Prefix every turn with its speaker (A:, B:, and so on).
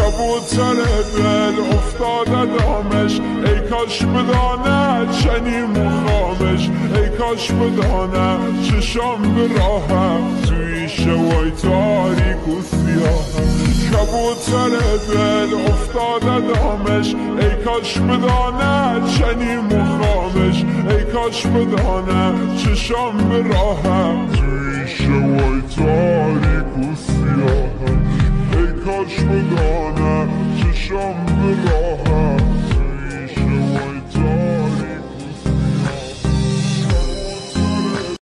A: کبوتر دل افتاده دامش، ای کاش بدانه چنین مخامش، ای کاش بدانه چشام به راهم توی شوای تاریک و سیاهم. کبوتر دل افتاده دامش، ای کاش بدانه چنین مخامش، ای کاش بدانه چشام به راهم توی شوای تاریک و سیاهم. ای کاش بدانه چشام به راهم